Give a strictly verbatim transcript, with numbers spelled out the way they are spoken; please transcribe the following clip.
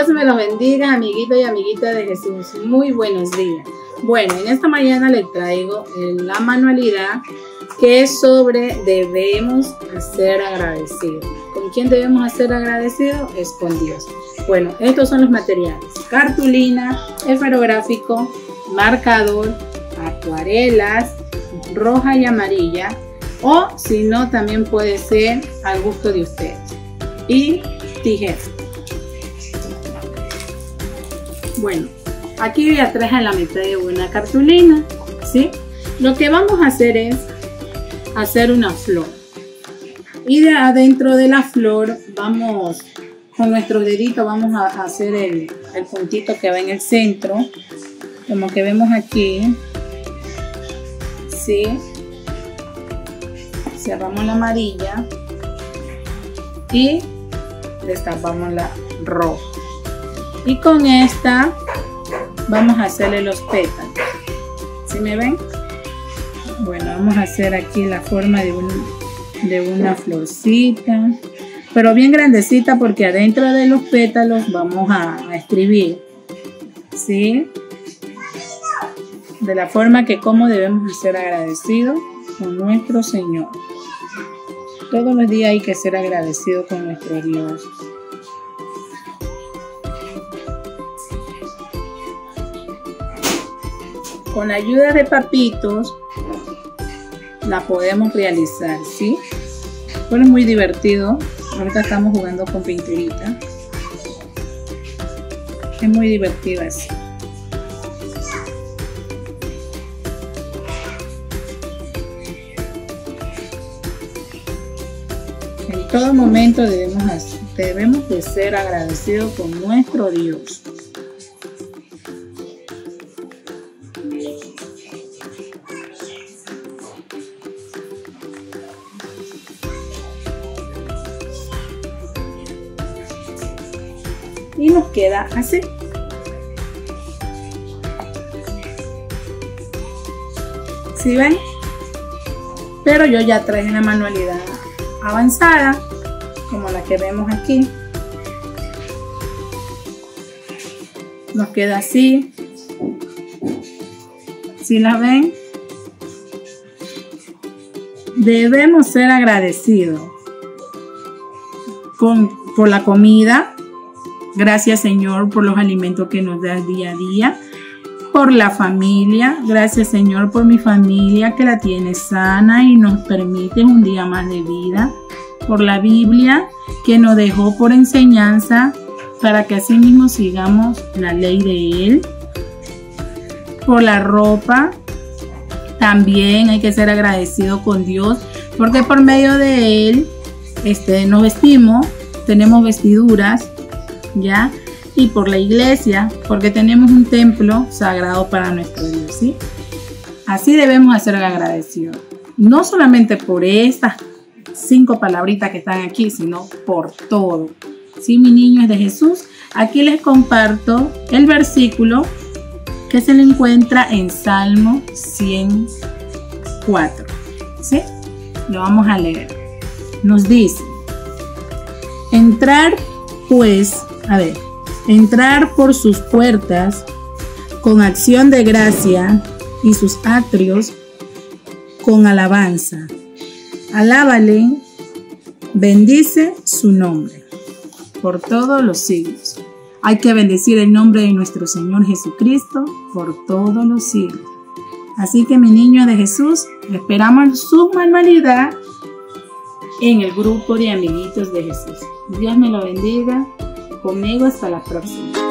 Dios me los bendiga, amiguito y amiguita de Jesús. Muy buenos días. Bueno, en esta mañana les traigo la manualidad que es sobre debemos ser agradecidos. ¿Con quién debemos ser agradecidos? Es con Dios. Bueno, estos son los materiales: cartulina, esferográfico, marcador, acuarelas, roja y amarilla, o si no, también puede ser al gusto de ustedes, y tijeras. Bueno, aquí voy a traer a la mitad de una cartulina, ¿sí? Lo que vamos a hacer es hacer una flor, y de adentro de la flor vamos con nuestros deditos, vamos a hacer el, el puntito que va en el centro, como que vemos aquí, ¿sí? Cerramos la amarilla y destapamos la roja, y con esta vamos a hacerle los pétalos. ¿Sí me ven? Bueno, vamos a hacer aquí la forma de, un, de una florcita, pero bien grandecita, porque adentro de los pétalos vamos a, a escribir, ¿sí? De la forma que como debemos ser agradecidos con nuestro Señor. Todos los días hay que ser agradecidos con nuestro Dios. Con la ayuda de papitos la podemos realizar, ¿sí? Bueno, es muy divertido. Ahorita estamos jugando con pinturita. Es muy divertido así. En todo momento debemos, debemos de ser agradecidos con nuestro Dios. Y nos queda así. ¿Sí ven? Pero yo ya traje una manualidad avanzada, como la que vemos aquí. Nos queda así. ¿Sí la ven? Debemos ser agradecidos con, por la comida. Gracias, Señor, por los alimentos que nos das día a día. Por la familia. Gracias, Señor, por mi familia, que la tiene sana y nos permite un día más de vida. Por la Biblia, que nos dejó por enseñanza, para que así mismo sigamos la ley de Él. Por la ropa. También hay que ser agradecido con Dios, porque por medio de Él este, nos vestimos, tenemos vestiduras, ¿ya? Y por la iglesia, porque tenemos un templo sagrado para nuestro Dios, ¿sí? Así debemos ser agradecidos, no solamente por estas cinco palabritas que están aquí, sino por todo, ¿sí, mis niños de Jesús? Aquí les comparto el versículo que se le encuentra en Salmo ciento cuatro, ¿sí? Lo vamos a leer. Nos dice: entrar pues A ver, entrar por sus puertas con acción de gracia y sus atrios con alabanza. Alábale, bendice su nombre por todos los siglos. Hay que bendecir el nombre de nuestro Señor Jesucristo por todos los siglos. Así que, mi niño de Jesús, esperamos su manualidad en el grupo de amiguitos de Jesús. Dios me lo bendiga. Conmigo hasta la próxima.